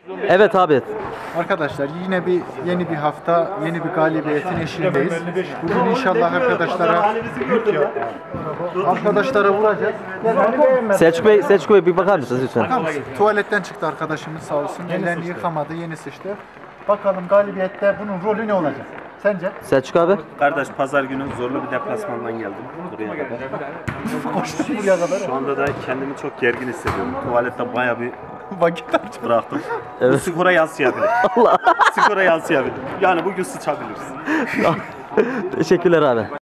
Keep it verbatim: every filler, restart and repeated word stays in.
Evet abi. Arkadaşlar yine bir yeni bir hafta, yeni bir galibiyetin eşiğindeyiz. Bugün inşallah arkadaşlara arkadaşlara vuracağız. Selçuk Bey, Selçuk Bey bir bakar mısınız lütfen? Tamam. Tuvaletten çıktı arkadaşımız sağ olsun. Ellerini yıkamadı, yeni sıçtı. Bakalım galibiyette bunun rolü ne olacak? Sence? Selçuk abi. Kardeş pazar günü zorlu bir deplasmandan geldim buraya kadar. Koştuk buraya kadar. Şu anda da kendimi çok gergin hissediyorum. Tuvalette bayağı bir Vakit harcadık. bıraktım. Evet. Bu skora yansıyabilir. Allah. Skora yansıyabilir. Yani bugün sıçabiliriz. Teşekkürler abi.